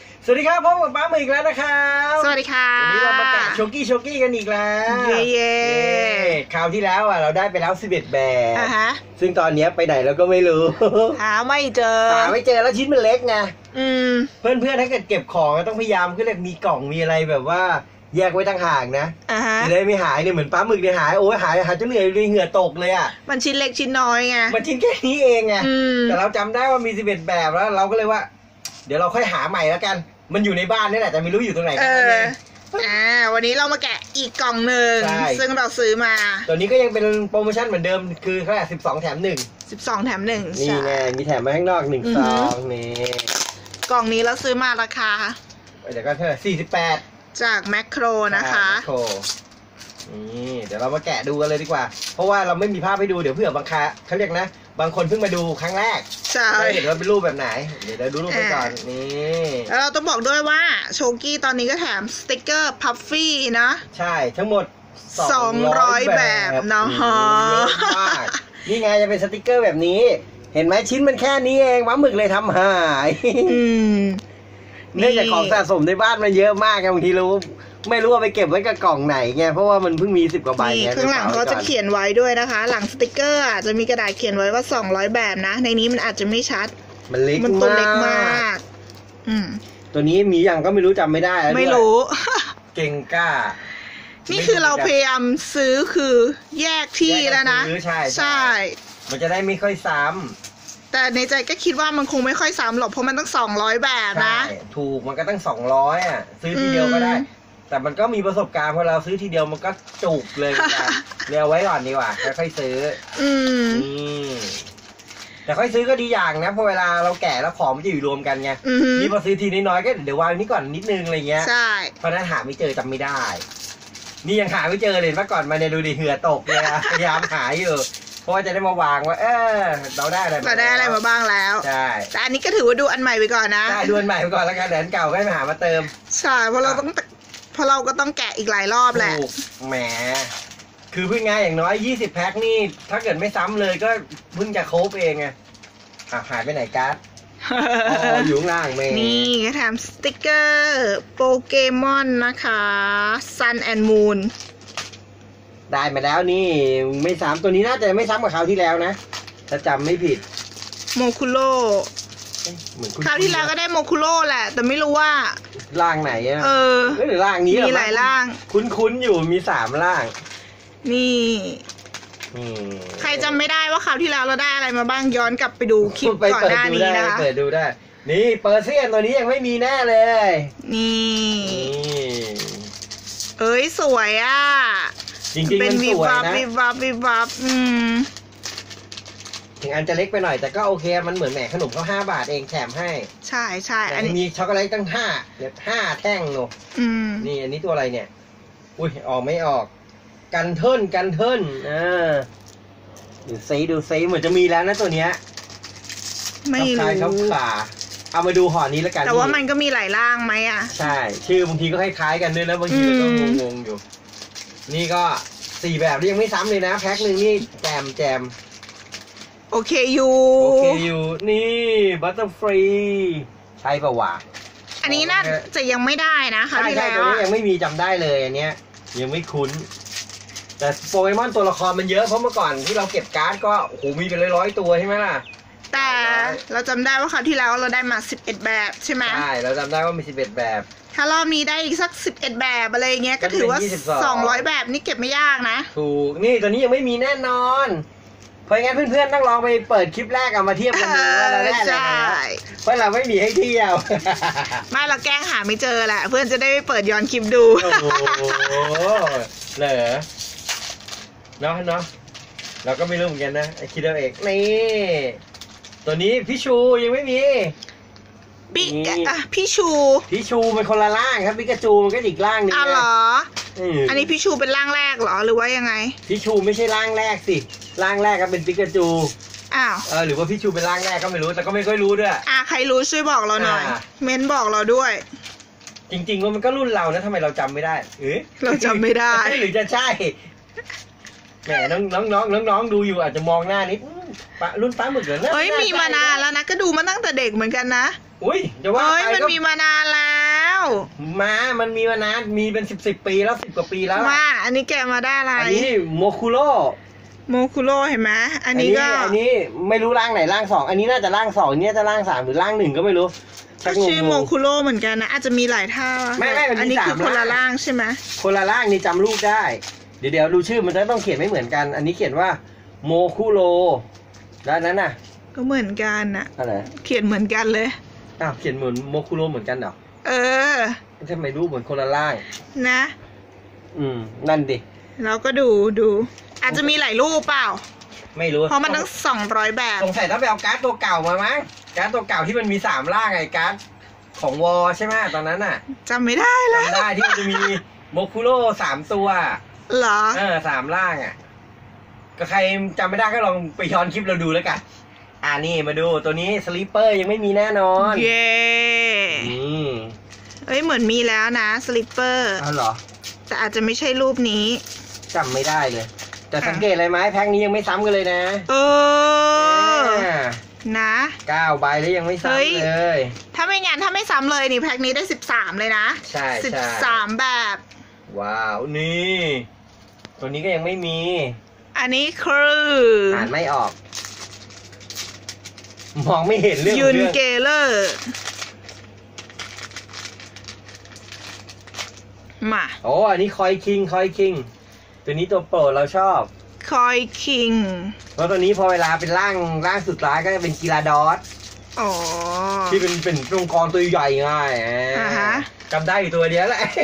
สวัสดีครับพบกับป้าหมึกแล้วนะครับสวัสดีค่ะวันนี้เรามาแกะโชกี้กันอีกแล้วเย่คราวที่แล้วเราได้ไปแล้ว11แบบซึ่งตอนนี้ไปไหนเราก็ไม่รู้หาไม่เจอแล้วชิ้นมันเล็กไงเพื่อนถ้าเกิดเก็บของก็ต้องพยายามคือเลยมีกล่องมีอะไรแบบว่าแยกไว้ต่างหากนะจะได้ไม่หายเนี่ยเหมือนป้าหมึกเนี่ยหายโอ้ยหายจนเหนื่อยเลยเหงื่อตกเลยอ่ะมันชิ้นเล็กชิ้นน้อยไงมันชิ้นแค่นี้เองไงแต่เราจำได้ว่ามี11แบบแล้วเราก็เลยว่าเดี๋ยวเราค่อยหาใหม่แล้วกันมันอยู่ในบ้านนี่แหละแต่ไม่รู้อยู่ตรงไหนกันวันนี้เรามาแกะอีกกล่องหนึ่งซึ่งเราซื้อมาตัวนี้ก็ยังเป็นโปรโมชั่นเหมือนเดิมคือเท่าไหร่12 แถม 1 12 แถม 1 นี่ไงมีแถมมาข้างนอก1 2นี่กล่องนี้เราซื้อมาราคาเดี๋ยวก็เท่าไหร่48 จากแมคโครนะคะนี่เดี๋ยวเรามาแกะดูกันเลยดีกว่าเพราะว่าเราไม่มีภาพให้ดูเดี๋ยวเผื่อบางเขาเรียกนะบางคนเพิ่งมาดูครั้งแรกใช่เห็นว่าเป็นรูปแบบไหนเดี๋ยวเราดูรูปไปก่อนนี่แล้วเราต้องบอกด้วยว่าโชกี้ตอนนี้ก็แถมสติกเกอร์พัฟฟี่นะใช่ทั้งหมด 200แบบนะฮะนี่ไงจะเป็นสติกเกอร์แบบนี้เห็นไหมชิ้นมันแค่นี้เองม้าหมึกเลยทำหายเนื่องจากของสะสมในบ้านมันเยอะมากบางทีรู้ไม่รู้ว่าไปเก็บไว้กับกล่องไหนไงเพราะว่ามันเพิ่งมี10 กว่าใบไงข้างหลังเขาจะเขียนไว้ด้วยนะคะหลังสติกเกอร์จะมีกระดาษเขียนไว้ว่า200แบบนะในนี้มันอาจจะไม่ชัดมันเล็กตัวเล็กมากตัวนี้มีอย่างก็ไม่รู้จำไม่ได้ไม่รู้เก่งกล้านี่คือเราพยายามซื้อคือแยกที่แล้วนะใช่มันจะได้ไม่ค่อยซ้ำแต่ในใจก็คิดว่ามันคงไม่ค่อยซ้ำหรอกเพราะมันต้อง200แบบนะถูกมันก็ตั้ง200อ่ะซื้อทีเดียวก็ได้แต่มันก็มีประสบการณ์พอเราซื้อทีเดียวมันก็จุกเลยเรียวไว้ก่อนดีกว่าค่อยๆซื้อแต่ค่อยซื้อก็ดีอย่างนะเพราะเวลาเราแกะแล้วของมันจะอยู่รวมกันไงนี่พอซื้อทีน้อยๆก็เดี๋ยววางนี้ก่อนนิดนึงอะไรเงี้ยใช่เพราะนั้นหาไม่เจอจำไม่ได้นี่ยังหาไม่เจอเลยเมื่อก่อนมาเนี่ยดูดิเหือตกเลยพยายามหาอยู่เพราะว่าจะได้มาวางว่าเราได้อะไรมาบ้างแล้วใช่แต่อันนี้ก็ถือว่าดูอันใหม่ไปก่อนนะใช่ดูอันใหม่ไปก่อนแล้วกันเดี๋ยวอันเก่าก็ไปหามาเติมใช่เพราะเราก็ต้องแกะอีกหลายรอบแหละแหมคือพึ่งง่ายอย่างน้อย20 แพ็คนี่ถ้าเกิดไม่ซ้ำเลยก็เพิ่งจะครบเองไงหายไปไหนการ์ดอยู่ข้างล่างนี่ก็ทำสติ๊กเกอร์โปเกมอนนะคะ Sun and Moon ได้มาแล้วนี่ไม่ซ้ำตัวนี้น่าจะไม่ซ้ำกับคราวที่แล้วนะถ้าจำไม่ผิดโมคุโร่คราวที่แล้วก็ได้โมคุโร่แหละแต่ไม่รู้ว่าร่างไหนอ่ะหรือร่างนี้มีหลายร่างคุ้นอยู่มี3 ร่างนี่ใครจำไม่ได้ว่าคราวที่แล้วเราได้อะไรมาบ้างย้อนกลับไปดูคลิปก่อนหน้านี้นะคะเปิดดูได้นี่เปอร์เซียนตัวนี้ยังไม่มีแน่เลยนี่สวยอ่ะจริงๆมันสวยนะวิบวับถึงอันจะเล็กไปหน่อยแต่ก็โอเคมันเหมือนแหมขนมเขา5 บาทเองแถมให้ใช่อันนี้มีช็อกโกแลตตั้ง5 แท่งหนูนี่อันนี้ตัวอะไรเนี่ยอุ้ยออกไม่ออกกันเทิลดูซิเหมือนจะมีแล้วนะตัวเนี้ยไม่รู้เขาขาเอามาดูห่อนี้แล้วกันแต่ว่ามันก็มีหลายร่างไหมอ่ะใช่ชื่อบางทีก็คล้ายๆกันด้วยนะบางทีก็งงอยู่นี่ก็4 แบบยังไม่ซ้ำเลยนะแพ็คหนึ่งนี่แจมโอเคยูนี่บัตเตอร์ฟรีใช่ป่าววะอันนี้น่าจะยังไม่ได้นะค่ะที่แล้วตัวนี้ยังไม่มีจำได้เลยอันเนี้ยยังไม่คุ้นแต่โปเกมอนตัวละครมันเยอะเพราะเมื่อก่อนที่เราเก็บการ์ดก็โอ้โหมีเป็น100 ตัวใช่ไหมล่ะแต่เราจำได้ว่าคราวที่แล้วเราได้มา11 แบบใช่ไหมใช่เราจำได้ว่ามี11 แบบถ้ารอบนี้ได้อีกสัก11 แบบอะไรเงี้ยก็ถือว่า200 แบบนี่เก็บไม่ยากนะถูกนี่ตัวนี้ยังไม่มีแน่นอนเพราะงั้นเพื่อนๆต้องลองไปเปิดคลิปแรกเอามาเทียบกันดูว่าเราได้อะไรเพราะเราไม่มีให้เที่ยวไม่เราแกล้งหาไม่เจอแหละเพื่อนจะได้ไปเปิดย้อนคลิปดูโอ้โหเหรอเนาะเราก็ไม่รู้เหมือนกันนะคิดเอาเองนี่ตัวนี้พี่ชูยังไม่มีพี่ชูเป็นคนละร่างครับปิกาจูมันก็อีกร่างนึงเหรออันนี้พี่ชูเป็นร่างแรกเหรอหรือว่ายังไงพี่ชูไม่ใช่ร่างแรกสิร่างแรกก็เป็นปิกาจูหรือว่าพี่ชูเป็นร่างแรกก็ไม่รู้แต่ก็ไม่ค่อยรู้ด้วยใครรู้ช่วยบอกเราหน่อยเม้นบอกเราด้วยจริงๆว่ามันก็รุ่นเรานะทำไมเราจำไม่ได้เราจำไม่ได้หรือจะใช่แหมน้องดูอยู่อาจจะมองหน้านิดรุ่นป้าหมึกเหรอมีมานานแล้วนะก็ดูมาตั้งแต่เด็กเหมือนกันนะจะว่ามันมีมานานแล้มันมีมานานมีเป็นสิบปีแล้ว10 กว่าปีแล้วมาอันนี้แกะมาได้อะไรอันนี้โมคุโร่เห็นไหมอันนี้ไม่รู้ร่างไหนร่าง2อันนี้น่าจะร่าง2เนี่ยจะร่าง3หรือร่าง1ก็ไม่รู้ชื่อโมคุโร่เหมือนกันนะอาจจะมีหลายท่าไม่อันนี้คือคนละร่างใช่ไหมคนละร่างนี่จำรูปได้เดี๋ยวดูชื่อมันจะต้องเขียนไม่เหมือนกันอันนี้เขียนว่าโมคุโร่ด้านนั้นน่ะก็เหมือนกันน่ะอะไรเขียนเหมือนกันเลยเขียนเหมือนโมคุโร่เหมือนกันเหรอทำไมรูปเหมือนคนละร่างนะนั่นดิเราก็ดูอาจจะมีหลายรูปเปล่าไม่รู้เพราะมันตั้ง200แบบสงสัยต้องไปเอาการ์ดตัวเก่ามามั้งการ์ดตัวเก่าที่มันมี3ร่างไงการ์ดของวอใช่ไหมตอนนั้นน่ะจำไม่ได้แล้วจำได้ที่มันจะมีโมคุโร่3 ตัวเหรอ 3 ร่างก็ใครจำไม่ได้ก็ลองไปย้อนคลิปเราดูแล้วกันนี่มาดูตัวนี้สลีปเปอร์ยังไม่มีแน่นอนเย้เหมือนมีแล้วนะสลีปเปอร์เหรอแต่อาจจะไม่ใช่รูปนี้จำไม่ได้เลยแต่สังเกตอะไรไหมแพ็คนี้ยังไม่ซ้ำกันเลยนะนะ 9 ใบแล้วยังไม่ซ้ำเลยถ้าไม่ซ้ำเลยนี่แพ็คนี้ได้13เลยนะใช่ 13แบบว้าวนี่ตัวนี้ก็ยังไม่มีอันนี้คืออ่านไม่ออกมองไม่เห็นเรื่องยุนเกเลอร์มาอันนี้คอยคิงตัวนี้ตัวโปรดเราชอบคอยคิงเพราะตัวนี้พอเวลาเป็นร่างสุดท้ายก็จะเป็นกีฬาดอสที่เป็นองค์กรตัวใหญ่ง่ายจำได้อยู่ตัวเดียวแหละ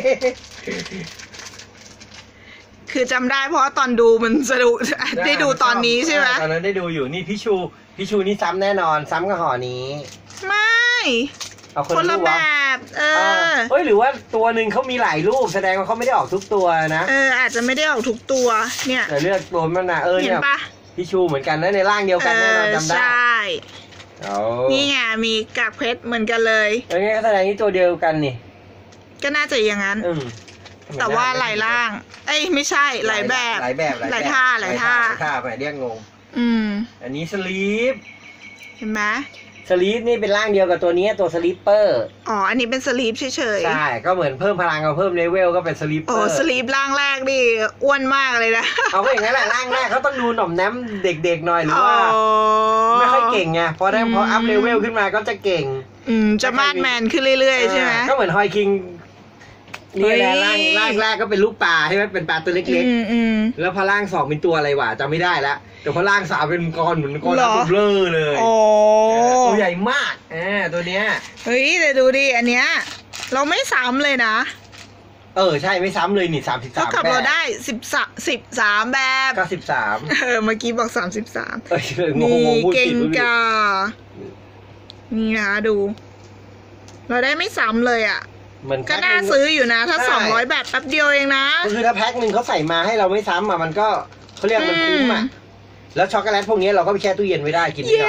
คือจำได้เพราะตอนดูมันสนุกได้ดูตอนนี้ใช่ไหมตอนนั้นได้ดูอยู่นี่พี่ชูนี่ซ้ำแน่นอนซ้ำกับห่อนี้ไม่คนละแบบหรือว่าตัวหนึ่งเขามีหลายรูปแสดงว่าเขาไม่ได้ออกทุกตัวนะอาจจะไม่ได้ออกทุกตัวเนี่ยแต่เลือกตัวมันนะเห็นปะพี่ชูเหมือนกันนะในร่างเดียวกันแน่นอนจำได้ใช่นี่ไงมีกากเพชรเหมือนกันเลยงั้นก็แสดงนี่ตัวเดียวกันนี่ก็น่าจะอย่างนั้นแต่ว่าหลายร่างไม่ใช่หลายแบบหลายท่าไปเรียกงงอันนี้สลีปเห็นไหมสลีปนี่เป็นร่างเดียวกับตัวนี้ตัวสลีปเปอร์อันนี้เป็นสลีปเฉยๆใช่ก็เหมือนเพิ่มพลังกับเพิ่มเลเวลก็เป็นสลีปเปอร์สลีปร่างแรกนี่อ้วนมากเลยนะก็อย่างนั้นแหละร่างแรกเขาต้องดูหน่อมแนมเด็กๆหน่อยหรือว่าไม่ค่อยเก่งไงพออัพเลเวลขึ้นมาก็จะเก่งจะมาดแมนขึ้นเรื่อยๆใช่ไหมก็เหมือนฮอยคิงนี่แหละร่างแรกก็เป็นลูกปลาใช่ไหมเป็นปลาตัวเล็กๆแล้วพอร่าง2เป็นตัวอะไรวะจำไม่ได้แล้วแต่พอร่าง3เป็นก้อนเหมือนก้อนเบลอเลยตัวใหญ่มากตัวเนี้ยแต่ดูดิอันเนี้ยเราไม่ซ้ำเลยนะใช่ไม่ซ้ำเลยนี่33 แบบกับเราได้13แบบก็13 เมื่อกี้บอก33นี่เก่งกานี่นะดูเราได้ไม่ซ้ำเลยก็น่าซื้ออยู่นะถ้า200แบบแป๊บเดียวเองนะคือถ้าแพ็คหนึ่งเขาใส่มาให้เราไม่ซ้ำมันก็เขาเรียกมันคุ้มแล้วช็อกโกแลตพวกนี้เราก็ไปแช่ตู้เย็นไว้ได้กินได้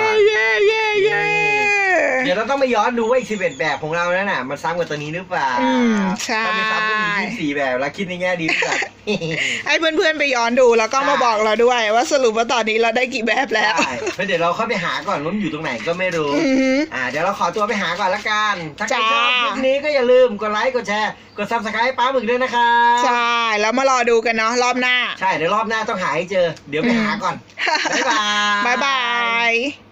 เดี๋ยวเราต้องไปย้อนดูว่าอีก11แบบของเรานั่นน่ะมันซ้ำกับตัวนี้หรือเปล่าใช่ถ้าไม่ซ้ำก็มี24แบบแล้วคิดในแง่ดีจัดให้เพื่อนๆไปย้อนดูแล้วก็มาบอกเราด้วยว่าสรุปว่าตอนนี้เราได้กี่แบบแล้วเดี๋ยวเราเข้าไปหาก่อนว่าอยู่ตรงไหนก็ไม่รู้เดี๋ยวเราขอตัวไปหาก่อนละกันถ้าใครชอบคลิปนี้ก็อย่าลืมกดไลค์กดแชร์กด Subscribe ป้าหมึกด้วยนะครับใช่แล้วมารอดูกันเนาะรอบหน้าใช่เดี๋ยวรอบหน้าต้องหาให้เจอเดี๋ยวไปหาก่อนบ๊ายบาย